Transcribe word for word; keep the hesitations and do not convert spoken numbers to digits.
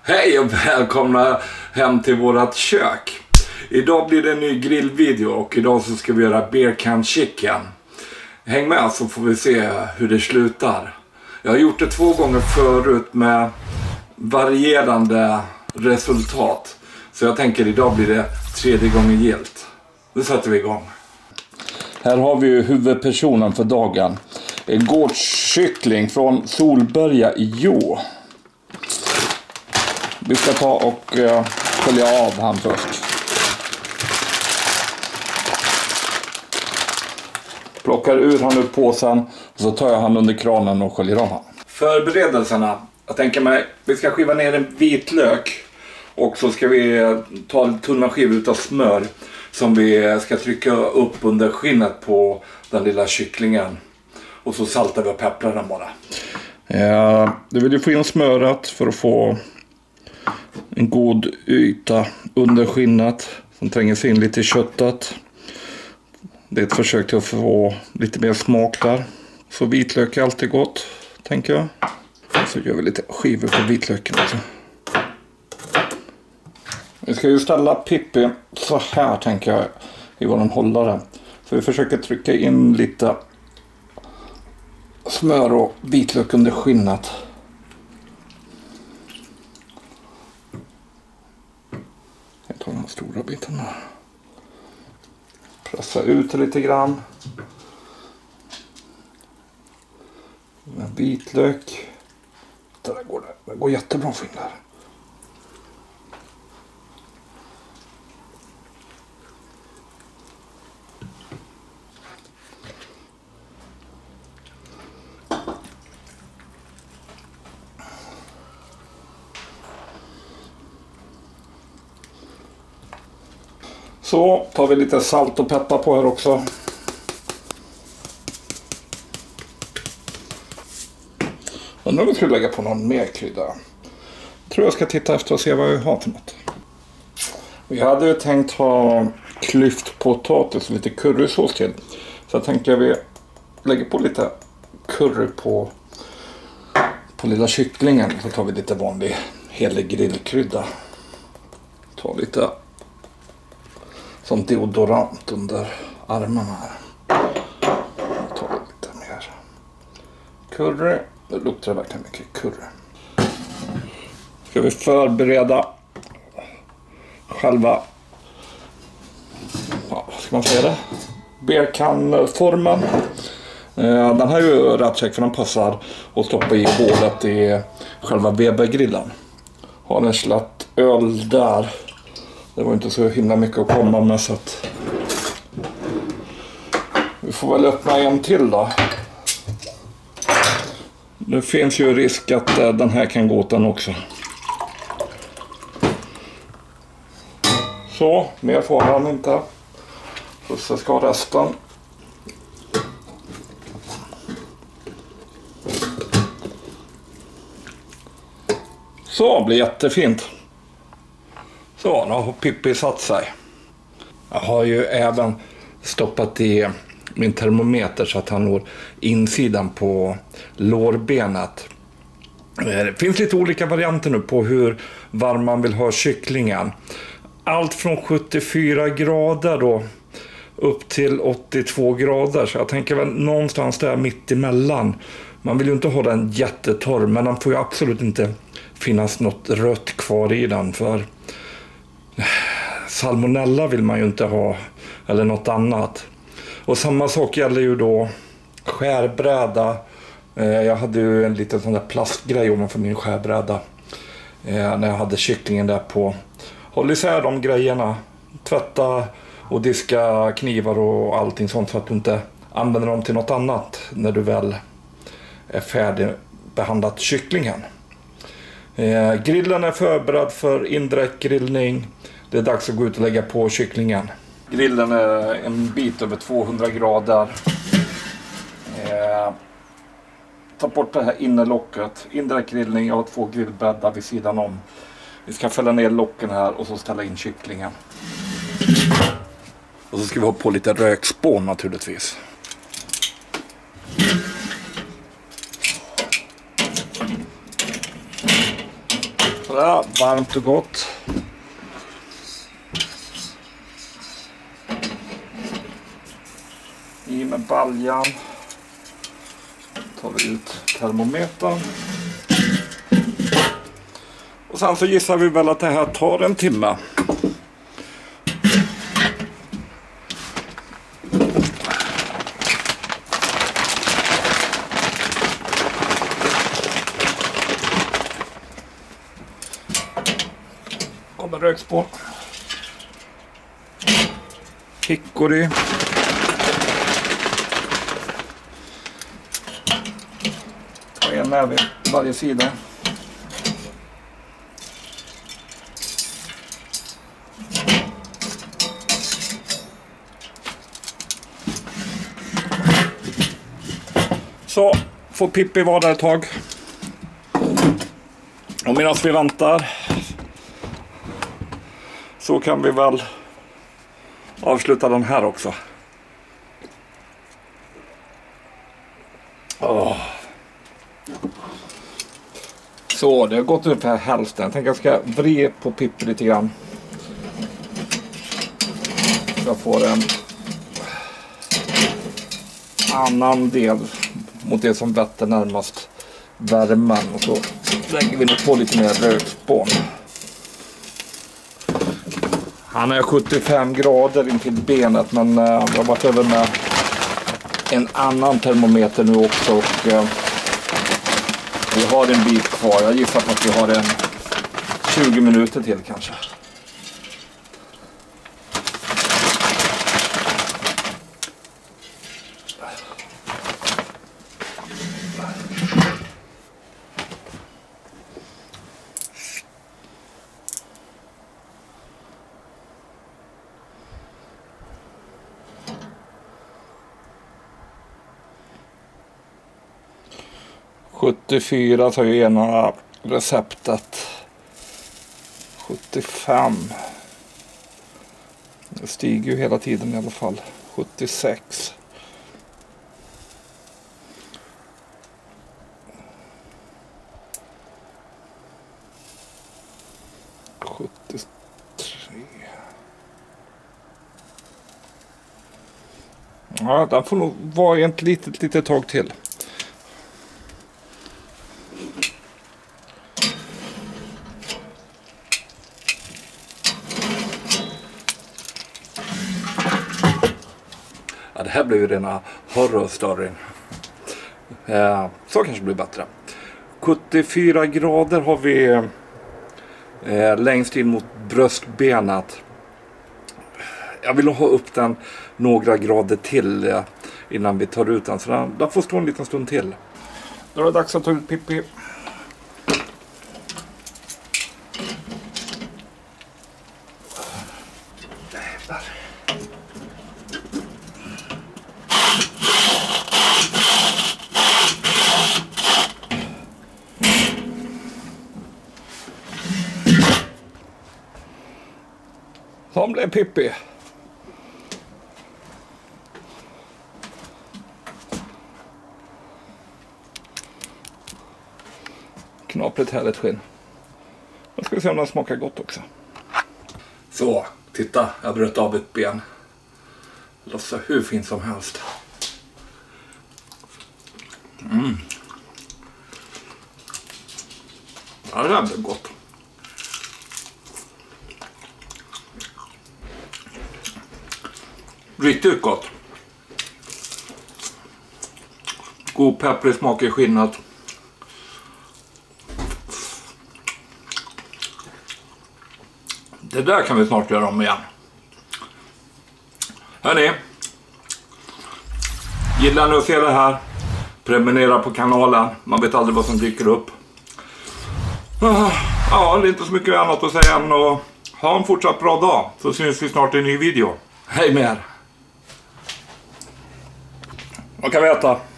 Hej och välkomna hem till vårat kök. Idag blir det en ny grillvideo och idag så ska vi göra beer can chicken. Häng med så får vi se hur det slutar. Jag har gjort det två gånger förut med varierande resultat. Så jag tänker idag blir det tredje gången gillt. Nu sätter vi igång. Här har vi ju huvudpersonen för dagen. En gårdskyckling från Solberga i Jo. Vi ska ta och uh, skölja av han först. Plockar ur han ur påsen och så tar jag han under kranen och sköljer av han. Förberedelserna. Jag tänker mig, vi ska skiva ner en vitlök. Och så ska vi ta tunna skivor utav smör som vi ska trycka upp under skinnet på den lilla kycklingen. Och så saltar vi och pepprar den bara. Ja, det vill ju få in smöret för att få en god yta under skinnet som tränger sig in lite i köttet. Det är ett försök till att få lite mer smak där. Så vitlök är alltid gott, tänker jag. Så gör vi lite skivor på vitlöken också. Vi ska ju ställa Pippi så här, tänker jag, i våran hållare. Så vi försöker trycka in lite smör och vitlök under skinnet. Jag tar de stora bitarna. Pressa ut lite grann. Med vitlök. Det där går, det går jättebra att få in där. Så tar vi lite salt och peppar på här också. Undrar om vi skulle lägga på någon mer krydda. Jag tror jag ska titta efter och se vad vi har för något. Vi hade ju tänkt ha klyftpotatis och lite currysås till. Så jag tänkte att vi lägger på lite curry på, på lilla kycklingen. Så tar vi lite vanlig helig grillkrydda. Ta lite som deodorant under armarna här. Jag tar lite mer curry. Det luktar verkligen mycket curry. Ska vi förbereda själva, ja, vad ska man säga det? Beer can-formen. Den här är ju rätt check för den passar att stoppa i hålet i själva Webergrillen. Har en slatt öl där. Det var inte så himla mycket att komma med, så att vi får väl öppna en till då. Det finns ju risk att den här kan gå åt den också. Så, mer får han inte. Så ska resten. Så, blir jättefint. Så, nu har Pippi satt sig. Jag har ju även stoppat i min termometer så att han når insidan på lårbenet. Det finns lite olika varianter nu på hur varm man vill ha kycklingen. Allt från sjuttiofyra grader då upp till åttiotvå grader. Så jag tänker väl någonstans där mitt emellan. Man vill ju inte ha den jättetorr, men den får ju absolut inte finnas något rött kvar i den, för salmonella vill man ju inte ha, eller något annat. Och samma sak gäller ju då skärbräda. Jag hade ju en liten sån där plastgrej ovanför min skärbräda när jag hade kycklingen där på. Håll isär de grejerna. Tvätta och diska knivar och allting sånt så att du inte använder dem till något annat när du väl är färdig behandlat kycklingen. Grillen är förberedd för indirekt grillning. Det är dags att gå ut och lägga på kycklingen. Grillen är en bit över tvåhundra grader. Eh, ta bort det här innerlocket. Indirekt grillning, jag har två grillbäddar vid sidan om. Vi ska fälla ner locken här och så ställa in kycklingen. Och så ska vi ha på lite rökspån naturligtvis. Sådär, varmt och gott. I med baljan. Tar vi ut termometern. Och sen så gissar vi väl att det här tar en timme. Kommer rökspår. Hickory. Ta en näve i varje sida. Så får Pippi vara där ett tag. Och medan vi väntar så kan vi väl avsluta den här också. Åh. Så det har gått upp här hälften. Jag tänker jag ska vrida på Pippi lite grann. Så jag får en annan del mot det som vetter närmast värmen. Och så lägger vi nog på lite mer rökspån. Han är sjuttiofem grader in till benet, men uh, jag har varit över med en annan termometer nu också. Och uh, vi har en bit kvar. Jag gissar på att vi har en tjugo minuter till kanske. sjuttiofyra tar ju ena receptet. sjuttiofem. Det stiger ju hela tiden i alla fall. sjuttiosex. sjuttiotre. Ja, den får nog vara ett litet, litet tag till. Ja, det här blir ju rena horror-storyn. Eh, så kanske blir bättre. sjuttiofyra grader har vi eh, längst in mot bröstbenet. Jag vill ha upp den några grader till eh, innan vi tar ut den. Så den, den får stå en liten stund till. Då är det dags att ta ut Pippi. Som blev Pippi. Knapligt härligt skinn. Nu ska vi se om den smakar gott också. Så, titta. Jag bröt av ett ben. Låtsas hur fint som helst. Mm. Ja, det där blev gott. Riktigt gott. God pepprig smak i skinnet. Det där kan vi snart göra om igen. Hörrni. Gillar ni att se det här? Prenumerera på kanalen. Man vet aldrig vad som dyker upp. Ja, det är inte så mycket annat att säga än att ha en fortsatt bra dag. Så syns vi snart i en ny video. Hej med er! Vad kan vi äta?